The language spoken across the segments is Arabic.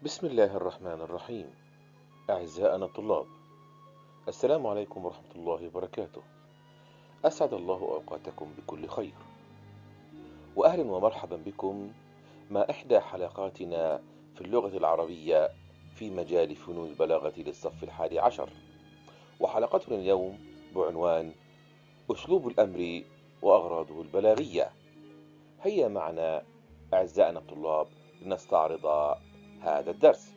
بسم الله الرحمن الرحيم. أعزائنا الطلاب، السلام عليكم ورحمة الله وبركاته. أسعد الله أوقاتكم بكل خير، وأهلا ومرحبا بكم مع إحدى حلقاتنا في اللغة العربية في مجال فنون البلاغة للصف 11. وحلقتنا اليوم بعنوان أسلوب الأمر وأغراضه البلاغية. هيا معنا أعزائنا الطلاب لنستعرض هذا الدرس.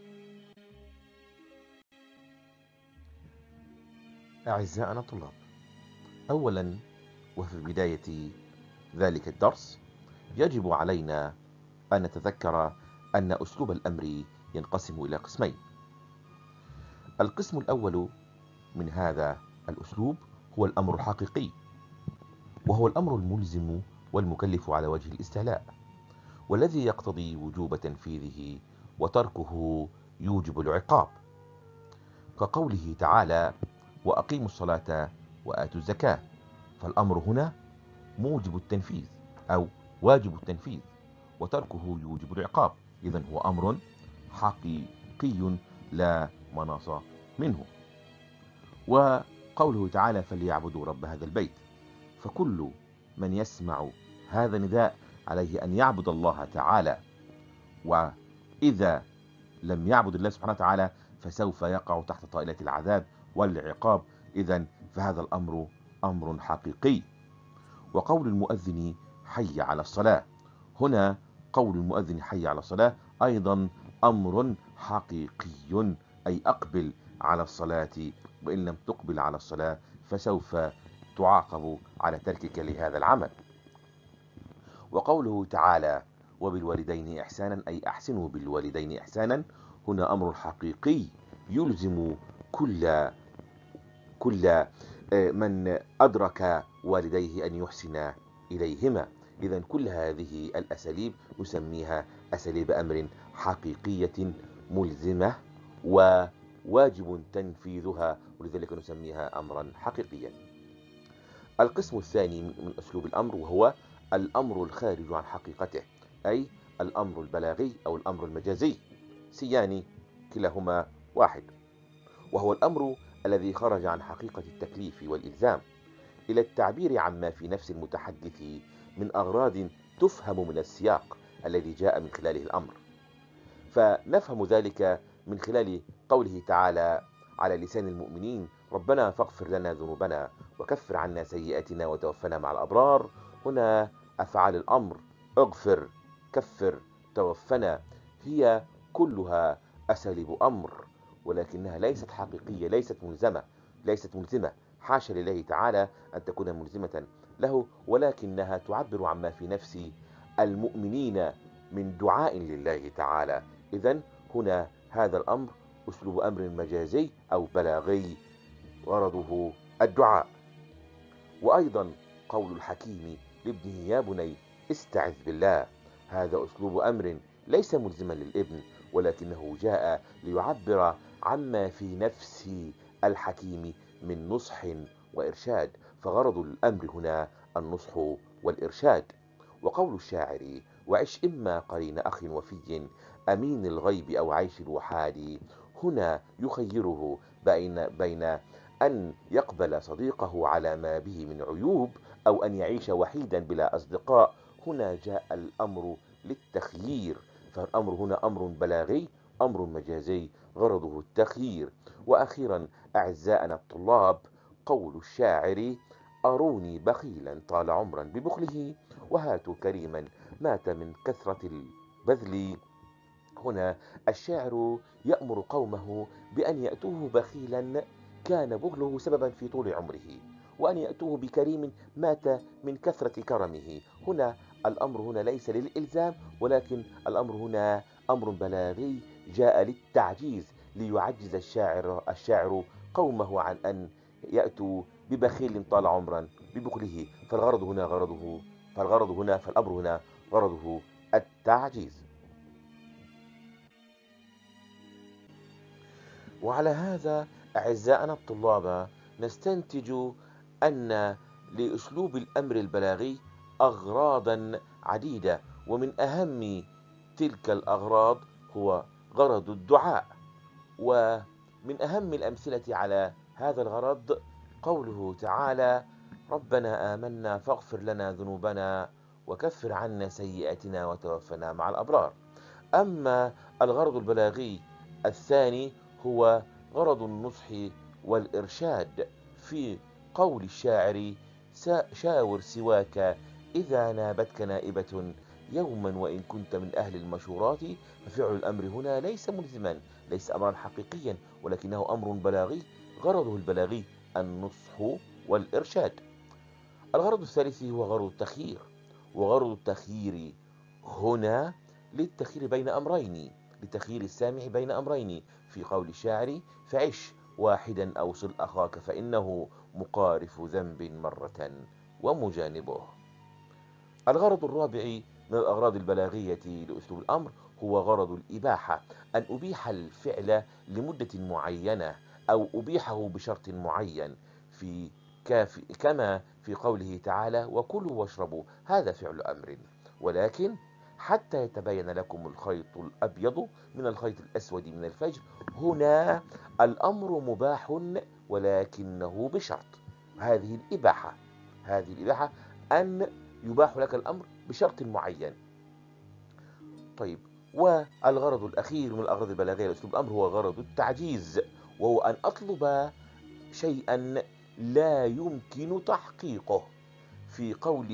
أعزائنا الطلاب، أولا وفي بداية ذلك الدرس يجب علينا أن نتذكر أن أسلوب الأمر ينقسم إلى قسمين. القسم الأول من هذا الأسلوب هو الأمر الحقيقي، وهو الأمر الملزم والمكلف على وجه الاستعلاء، والذي يقتضي وجوب تنفيذه، وتركه يوجب العقاب، كقوله تعالى: وأقيموا الصلاة وآتوا الزكاة. فالأمر هنا موجب التنفيذ أو واجب التنفيذ، وتركه يوجب العقاب. إذن هو أمر حقيقي لا مناص منه. وقوله تعالى: فليعبدوا رب هذا البيت. فكل من يسمع هذا النداء عليه أن يعبد الله تعالى، وإذا لم يعبد الله سبحانه وتعالى فسوف يقع تحت طائلة العذاب والعقاب. إذن فهذا الأمر أمر حقيقي. وقول المؤذن حي على الصلاة، هنا قول المؤذن حي على الصلاة أيضا أمر حقيقي، أي أقبل على الصلاة، وإن لم تقبل على الصلاة فسوف تعاقب على تركك لهذا العمل. وقوله تعالى: وبالوالدين إحسانا، أي أحسنوا بالوالدين إحسانا، هنا أمر حقيقي يلزم كل من أدرك والديه أن يحسن إليهما. إذن كل هذه الأساليب نسميها أساليب أمر حقيقية ملزمة وواجب تنفيذها، ولذلك نسميها أمرا حقيقيا. القسم الثاني من أسلوب الأمر وهو الأمر الخارج عن حقيقته، أي الأمر البلاغي أو الأمر المجازي، سيان كلاهما واحد، وهو الأمر الذي خرج عن حقيقة التكليف والإلزام إلى التعبير عما في نفس المتحدث من أغراض تفهم من السياق الذي جاء من خلاله الأمر. فنفهم ذلك من خلال قوله تعالى على لسان المؤمنين: ربنا فاغفر لنا ذنوبنا وكفر عنا سيئاتنا وتوفنا مع الأبرار. هنا أفعال الأمر: اغفر، كفر، توفنا، هي كلها أساليب أمر، ولكنها ليست حقيقية، ليست ملزمة. حاشا لله تعالى أن تكون ملزمة له، ولكنها تعبر عما في نفس المؤمنين من دعاء لله تعالى. إذن هنا هذا الأمر أسلوب أمر مجازي أو بلاغي غرضه الدعاء. وأيضا قول الحكيم لابنه: يا بني استعذ بالله، هذا أسلوب أمر ليس ملزما للابن، ولكنه جاء ليعبر عما في نفس الحكيم من نصح وإرشاد، فغرض الأمر هنا النصح والإرشاد. وقول الشاعر: وعش إما قرين أخ وفي أمين الغيب أو عيش الوحاد، هنا يخيره بين أن يقبل صديقه على ما به من عيوب أو أن يعيش وحيدا بلا أصدقاء. هنا جاء الأمر للتخيير، فالأمر هنا أمر بلاغي، أمر مجازي غرضه التخيير. وأخيرا أعزائنا الطلاب، قول الشاعر: أروني بخيلا طال عمرا ببخله، وهاتوا كريما مات من كثرة البذل. هنا الشاعر يأمر قومه بأن يأتوه بخيلا كان بخله سببا في طول عمره، وأن يأتوه بكريم مات من كثرة كرمه. هنا الأمر هنا ليس للإلزام، ولكن الأمر هنا أمر بلاغي جاء للتعجيز، ليعجز الشاعر قومه عن أن يأتوا ببخيل طال عمرا ببخله. فالأمر هنا غرضه التعجيز. وعلى هذا أعزائنا الطلاب نستنتج أن لأسلوب الأمر البلاغي أغراضا عديدة، ومن أهم تلك الأغراض هو غرض الدعاء. ومن أهم الأمثلة على هذا الغرض قوله تعالى: ربنا آمنا فاغفر لنا ذنوبنا وكفر عنا سيئاتنا وتوفنا مع الأبرار. أما الغرض البلاغي الثاني هو غرض النصح والإرشاد، في قول الشاعر: شاور سواك إذا نابتك نائبة يوما وإن كنت من أهل المشورات. ففعل الأمر هنا ليس ملزما، ليس أمرا حقيقيا، ولكنه أمر بلاغي غرضه البلاغي النصح والإرشاد. الغرض الثالث هو غرض التخيير، وغرض التخيير هنا للتخيير بين أمرين، لتخيير السامع بين أمرين، في قول الشاعر: فعش واحدا أو صل أخاك فإنه مقارف ذنب مرة ومجانبه. الغرض الرابع من الأغراض البلاغية لأسلوب الأمر هو غرض الإباحة، أن أبيح الفعل لمدة معينة أو أبيحه بشرط معين، كما في قوله تعالى: وكلوا واشربوا. هذا فعل أمر، ولكن حتى يتبين لكم الخيط الأبيض من الخيط الأسود من الفجر. هنا الأمر مباح ولكنه بشرط. هذه الإباحة، أن يباح لك الأمر بشرط معين. طيب، والغرض الأخير من الأغراض البلاغية لأسلوب الأمر هو غرض التعجيز، وهو أن أطلب شيئا لا يمكن تحقيقه، في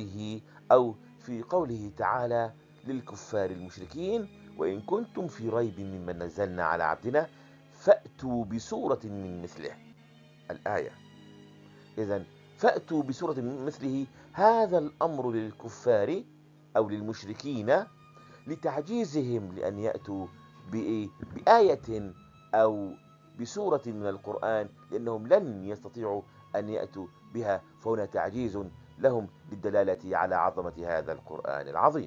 قوله تعالى للكفار المشركين: وإن كنتم في ريب مما نزلنا على عبدنا فأتوا بسورة من مثله. الآية. إذن فأتوا بسورة من مثله، هذا الأمر للكفار أو للمشركين لتعجيزهم لأن يأتوا بآية أو بسورة من القرآن، لأنهم لن يستطيعوا أن يأتوا بها، فهنا تعجيز لهم للدلالة على عظمة هذا القرآن العظيم.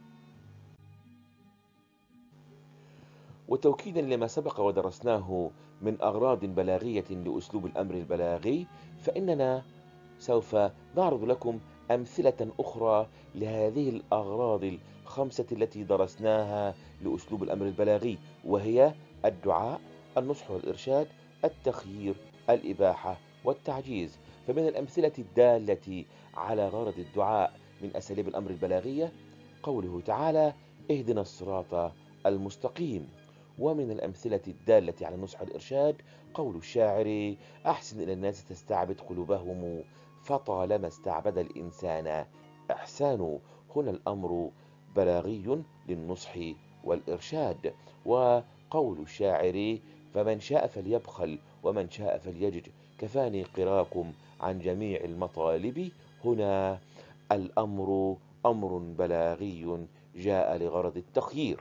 وتوكيدا لما سبق ودرسناه من أغراض بلاغية لأسلوب الأمر البلاغي، فإننا سوف نعرض لكم أمثلة أخرى لهذه الأغراض الخمسة التي درسناها لأسلوب الأمر البلاغي، وهي الدعاء، النصح والإرشاد، التخيير، الإباحة، والتعجيز. فمن الأمثلة الدالة على غرض الدعاء من أساليب الأمر البلاغية قوله تعالى: اهدنا الصراط المستقيم. ومن الأمثلة الدالة على النصح والإرشاد قول الشاعر: أحسن إلى الناس تستعبد قلوبهم فطالما استعبد الإنسان إحسان. هنا الأمر بلاغي للنصح والإرشاد. وقول الشاعر: فمن شاء فليبخل ومن شاء فليجد كفاني قراكم عن جميع المطالب. هنا الأمر أمر بلاغي جاء لغرض التخيير.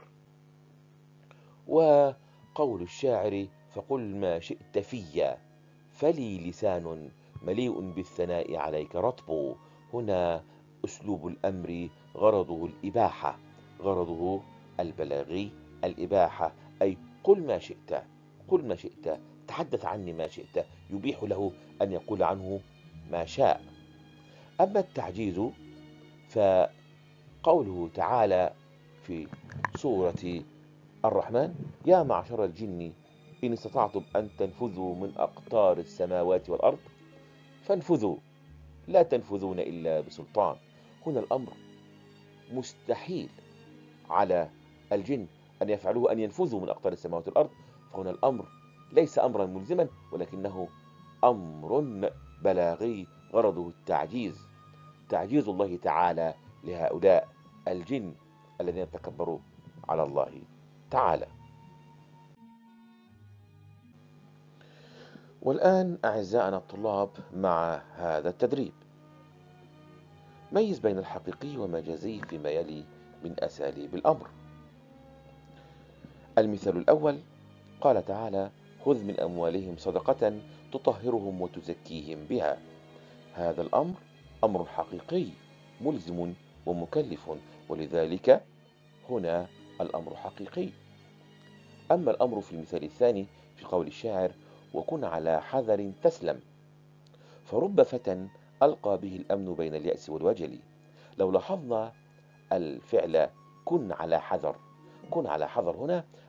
وقول الشاعر: فقل ما شئت فيا فلي لسان مليء بالثناء عليك رطب. هنا أسلوب الأمر غرضه الإباحة، غرضه البلاغي الإباحة، أي قل ما شئت، قل ما شئت، تحدث عني ما شئت، يبيح له أن يقول عنه ما شاء. أما التعجيز فقوله تعالى في سورة الرحمن: يا معشر الجن إن استطعتم أن تنفذوا من أقطار السماوات والأرض فانفذوا لا تنفذون إلا بسلطان. هنا الأمر مستحيل على الجن أن يفعلوه، أن ينفذوا من أقطار السماوات والأرض، فهنا الأمر ليس أمرا ملزما، ولكنه أمر بلاغي غرضه التعجيز، تعجيز الله تعالى لهؤلاء الجن الذين تكبروا على الله تعالى. والآن أعزائنا الطلاب مع هذا التدريب: ميز بين الحقيقي والمجازي فيما يلي من أساليب الأمر. المثال الأول: قال تعالى: خذ من أموالهم صدقة تطهرهم وتزكيهم بها. هذا الأمر أمر حقيقي ملزم ومكلف، ولذلك هنا الأمر حقيقي. أما الأمر في المثال الثاني في قول الشاعر: وكن على حذر تسلم، فرب فتى ألقى به الأمن بين اليأس والوجل. لو لاحظنا الفعل كن على حذر، كن على حذر هنا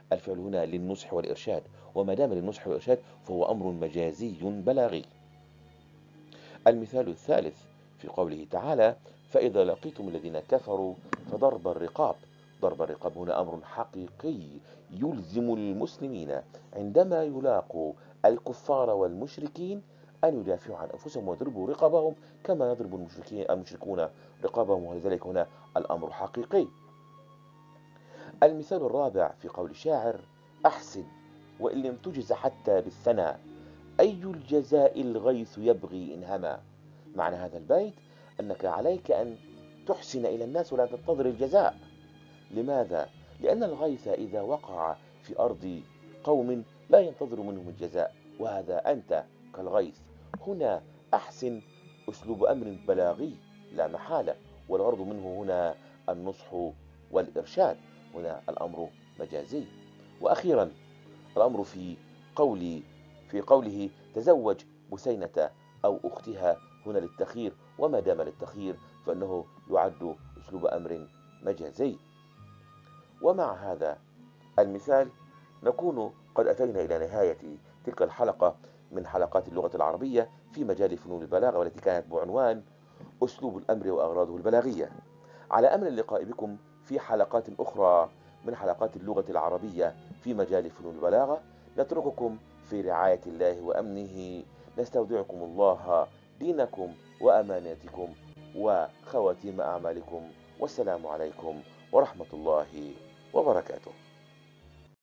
الفعل هنا للنصح والإرشاد، وما دام للنصح والإرشاد فهو أمر مجازي بلاغي. المثال الثالث في قوله تعالى: فإذا لقيتم الذين كفروا فضرب الرقاب. ضرب الرقاب هنا أمر حقيقي يلزم المسلمين عندما يلاقوا الكفار والمشركين أن يدافعوا عن أنفسهم ويضربوا رقابهم كما يضرب المشركون رقابهم، ولذلك هنا الأمر حقيقي. المثال الرابع في قول الشاعر: أحسن وإن لم تجز حتى بالثنى، أي الجزاء الغيث يبغي إن هما. معنى هذا البيت أنك عليك أن تحسن إلى الناس ولا تنتظر الجزاء. لماذا؟ لأن الغيث إذا وقع في أرض قوم لا ينتظر منهم الجزاء، وهذا أنت كالغيث. هنا أحسن أسلوب أمر بلاغي لا محالة، والغرض منه هنا النصح والإرشاد، هنا الأمر مجازي. وأخيرا الأمر في قوله تزوج بسينة أو أختها، هنا للتخيير، وما دام للتخيير فإنه يعد أسلوب أمر مجازي. ومع هذا المثال نكون قد أتينا إلى نهاية تلك الحلقة من حلقات اللغة العربية في مجال فنون البلاغة، والتي كانت بعنوان أسلوب الأمر وأغراضه البلاغية. على أمل اللقاء بكم في حلقات أخرى من حلقات اللغة العربية في مجال فنون البلاغة. نترككم في رعاية الله وأمنه، نستودعكم الله دينكم وأماناتكم وخواتيم أعمالكم، والسلام عليكم ورحمة الله وبركاته.